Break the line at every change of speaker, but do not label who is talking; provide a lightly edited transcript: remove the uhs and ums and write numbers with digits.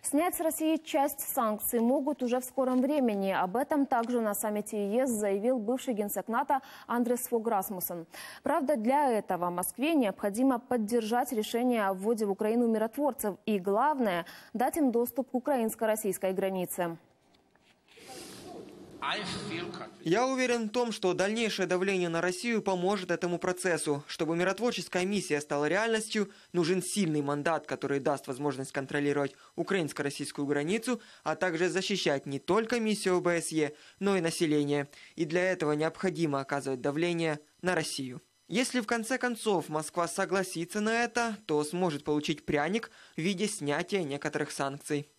Снять с России часть санкций могут уже в скором времени. Об этом также на саммите ЕС заявил бывший генсек НАТО Андрес Фог Расмуссен. Правда, для этого Москве необходимо поддержать решение о вводе в Украину миротворцев и, главное, дать им доступ к украинско-российской границе.
Я уверен в том, что дальнейшее давление на Россию поможет этому процессу. Чтобы миротворческая миссия стала реальностью, нужен сильный мандат, который даст возможность контролировать украинско-российскую границу, а также защищать не только миссию ОБСЕ, но и население. И для этого необходимо оказывать давление на Россию. Если в конце концов Москва согласится на это, то сможет получить пряник в виде снятия некоторых санкций.